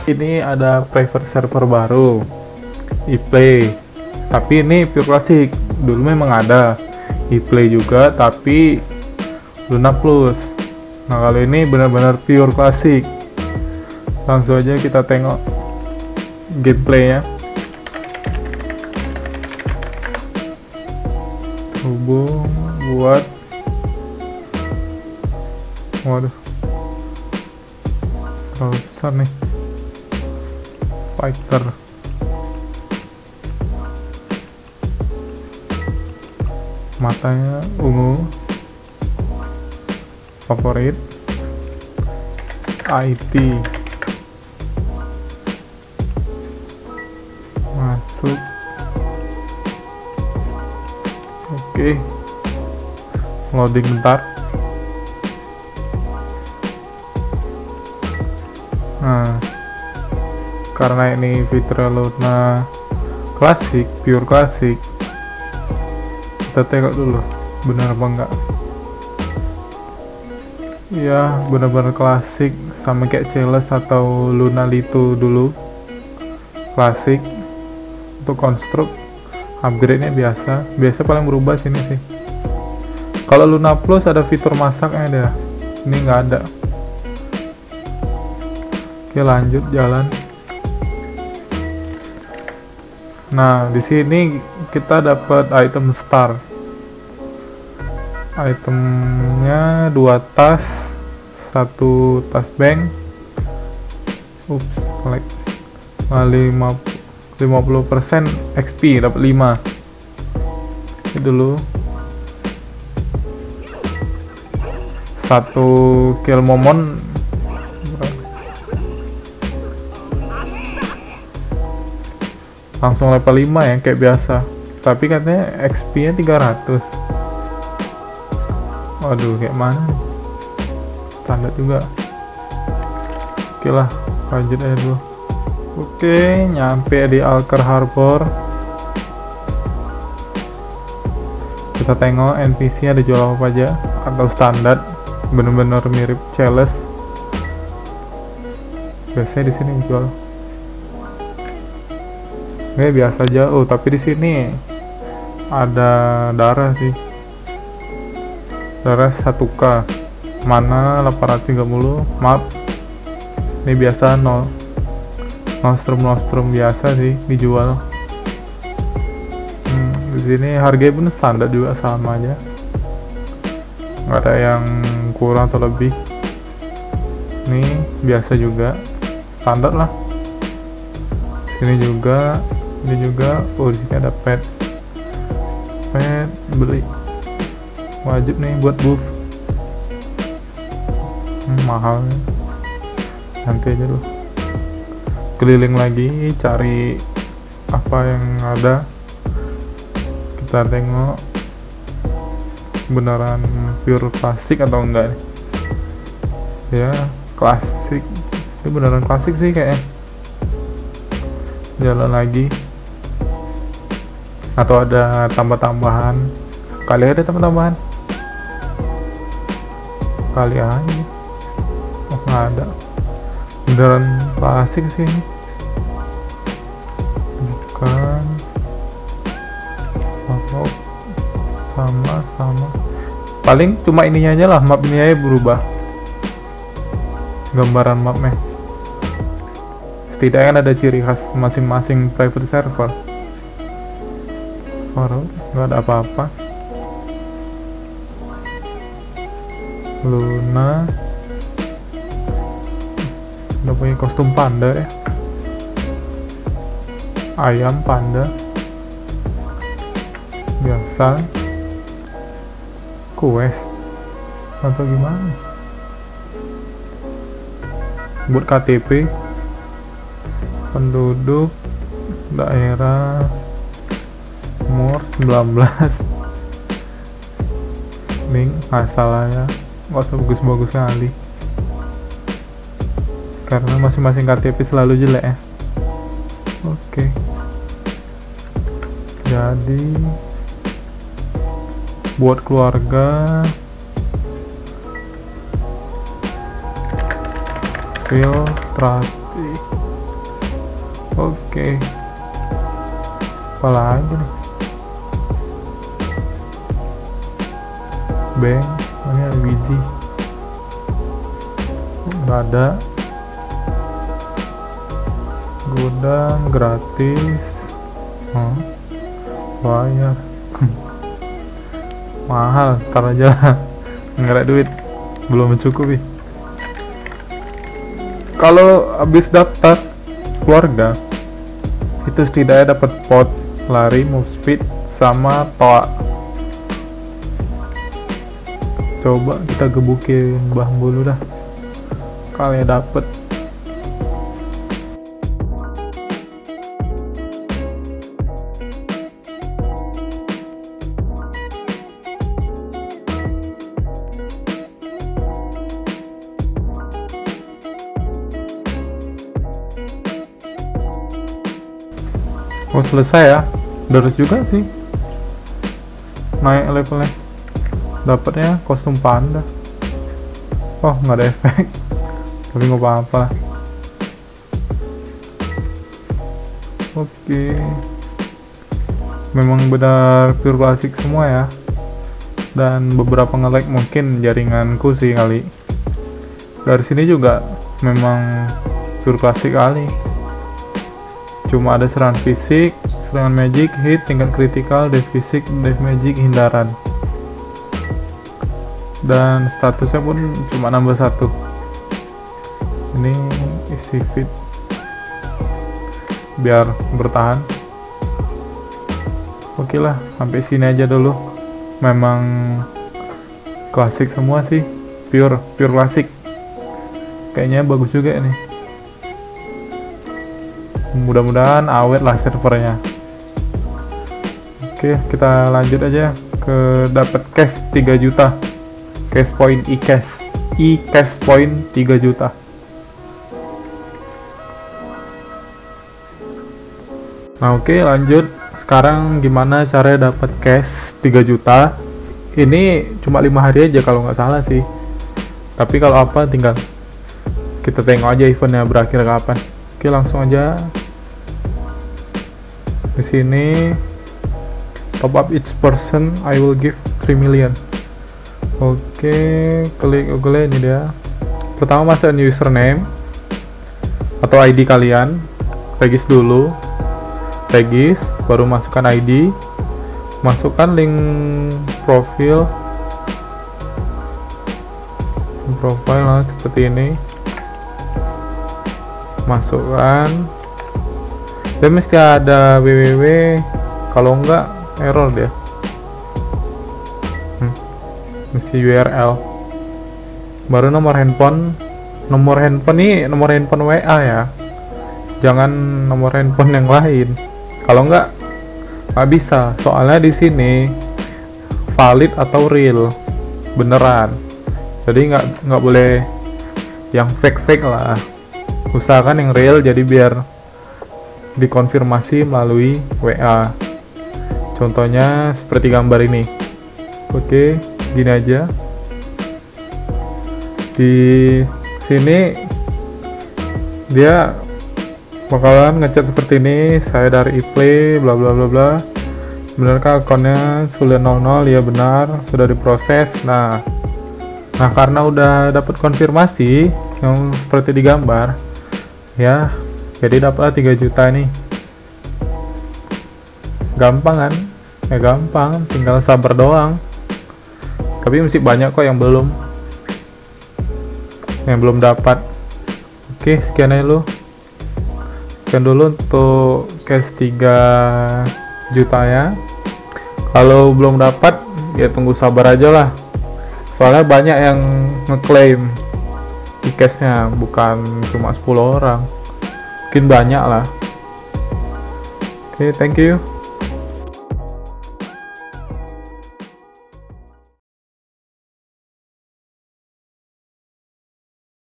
Ini ada private server baru, ePlay. Tapi ini pure classic. Dulu memang ada ePlay juga, tapi Luna Plus. Nah, kalau ini benar-benar pure classic. Langsung aja kita tengok gameplaynya. Hubung buat, waduh, terlalu besar nih. Fighter, matanya ungu. Favorit IT, masuk. Oke, loading bentar. Nah, karena ini fitur Luna klasik, pure klasik, kita tengok dulu benar apa enggak. Ya, benar-benar klasik, sama kayak Chalice atau Luna Lito dulu. Klasik. Untuk konstruk, upgrade-nya biasa paling berubah sini sih. Kalau Luna Plus ada fitur masaknya ada, ini nggak ada. Oke, lanjut jalan. Nah, di sini kita dapat item star. Itemnya 2 tas, 1 tas bank. Ups, like 50% XP, dapat 5. Ini dulu 1 kill momon langsung level 5 ya, kayak biasa. Tapi katanya XP nya 300. Waduh, kayak mana nih? Standar juga. Oke lah, lanjut aja dulu. Oke, nyampe di Alker Harbor. Kita tengok NPC ada jual apa aja, atau standar. Bener-bener mirip Chalice. Biasanya di sini jual. Oke, biasa aja. Oh, tapi di sini ada darah sih. Darah 1k. Mana 830. Maaf. Ini biasa 0. Nostrum biasa sih dijual. Di sini harganya pun standar juga, sama aja. Nggak ada yang kurang atau lebih. Ini biasa juga, standar lah. Sini juga, ini juga. Oh, di sini ada pet beli. Wajib nih buat buff. Mahal. Nanti aja dulu. Keliling lagi cari apa yang ada. Kita tengok beneran pure klasik atau enggak nih. Ya, klasik. Ini beneran klasik sih kayaknya. Jalan lagi. Atau ada tambah-tambahan. Kali ada tambah-tambahan. Kali aja. Oh, nggak ada. Beneran klasik sih. Bukan. Oh, sama. Paling cuma ininya aja lah, map ini aja berubah. Gambaran mapnya. Setidaknya kan ada ciri khas masing-masing private server. Baru nggak ada apa-apa. Luna udah punya kostum panda ya. Ayam panda biasa. Quest atau gimana? Buat KTP. Penduduk daerah umur 19. Nih masalahnya nggak usah bagus-bagus kali, karena masing-masing KTP selalu jelek ya. Oke. Jadi buat keluarga filtrasi Oke. Apa lagi nih? Bank, ini ada Wizi. Nggak ada. Gudang gratis. Bayar. Mahal, ntar aja. Nggak ada duit, belum mencukupi. Kalau habis daftar keluarga itu setidaknya dapat pot, lari, move speed, sama toa. Coba kita gebukin Bang Bulu dah, kali dapet. Oh selesai ya, terus juga sih naik levelnya, dapatnya kostum panda. Oh nggak ada efek tapi nggak apa-apa lah. Oke, memang benar pure klasik semua ya, dan beberapa nge-lag mungkin jaringanku sih kali. Dari sini juga memang pure klasik kali. Cuma ada serangan fisik, serangan magic, hit, tingkat kritikal, death fisik, death magic, hindaran. Dan statusnya pun cuma nambah 1. Ini isi fit biar bertahan. Oke lah, sampai sini aja dulu. Memang klasik semua sih, pure klasik. Kayaknya bagus juga nih. Mudah-mudahan awet lah servernya. Oke, kita lanjut aja ke dapat cash 3 juta. Cash point e-cash point 3 juta. Nah, oke, lanjut. Sekarang gimana cara dapat cash 3 juta? Ini cuma 5 hari aja kalau nggak salah sih. Tapi kalau apa tinggal kita tengok aja eventnya berakhir kapan. Oke, langsung aja. Di sini top up each person, I will give 3 million. Oke, klik Google, ini dia. Pertama masukkan username atau ID kalian, regis dulu, regis, baru masukkan ID, masukkan link profil lah seperti ini, masukkan. Dan mesti ada www, kalau enggak error dia. Mesti URL. Baru nomor handphone nih, nomor handphone WA ya. Jangan nomor handphone yang lain. Kalau enggak bisa. Soalnya di sini valid atau real, beneran. Jadi nggak boleh yang fake lah. Usahakan yang real, jadi biar dikonfirmasi melalui WA. Contohnya seperti gambar ini. Oke, gini aja. Di sini dia bakalan ngechat seperti ini, saya dari iPlay bla bla bla bla. Benarkah akunnya sudah 00? Ya benar, sudah diproses. Nah karena udah dapat konfirmasi yang seperti digambar ya, jadi dapatlah 3 juta nih. Gampang kan? Ya gampang, tinggal sabar doang. Tapi masih banyak kok yang belum dapat. Oke, sekian aja lu. Sekian dulu untuk cash 3 juta ya. Kalau belum dapat ya tunggu sabar aja lah. Soalnya banyak yang ngeklaim e-cashnya, bukan cuma 10 orang. Mungkin banyak lah. Oke, thank you.